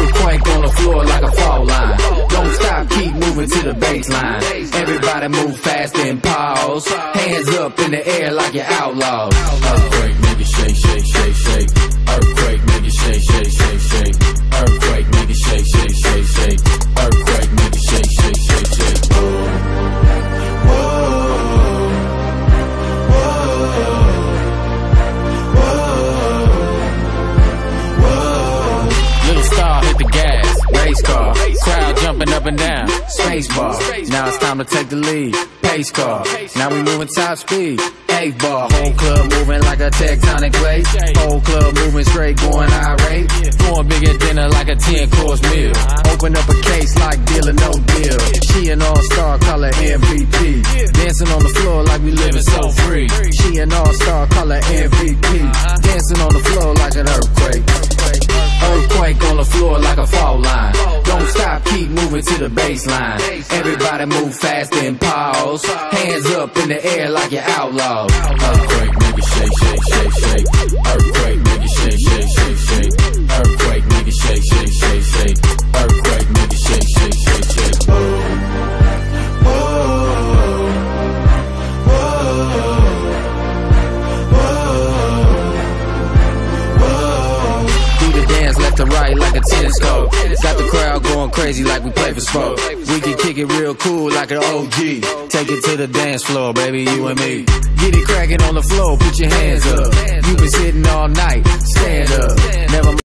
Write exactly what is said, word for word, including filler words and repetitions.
Earthquake on the floor like a fault line. Don't stop, keep moving to the baseline. Everybody move fast and pause. Hands up in the air like you're outlaws. Earthquake, make it shake, shake, shake, shake. Earthquake, make it shake, shake, shake, shake. Earthquake, make it shake, shake, shake, shake. Earthquake, make it shake, shake, shake, shake. Whoa, whoa, whoa. Little star hit the gas, race car, crowd jumping up and down, space bar. Now it's time to take the lead, pace car. Now we moving top speed, eight bar. Whole club moving like a tectonic plate. Whole club moving straight, going irate. Going bigger dinner like a ten course meal. Open up a case like deal or no deal. She an all-star, call her M V P. Dancing on the floor like we living so free. She an all-star, call her M V P. Dancing on the floor like an earthquake. Earthquake on the floor like a fault line. Don't stop, keep moving to the baseline. Everybody move fast and pause. Hands up in the air like you're outlaws. Earthquake, make it shake, shake, shake, shake. Earthquake, make it shake, shake, shake, shake. Earthquake, make it shake, shake, shake, shake. Earthquake, make it shake, shake, shake, shake. Whoa, whoa, whoa, whoa. Do the dance left to right like a tennis court. Got the crowd going crazy like we play for sport. We can kick it real cool like an O G. Take it to the dance floor, baby, you and me. Get it cracking on the floor, put your hands up. You been sitting all night, stand up. Never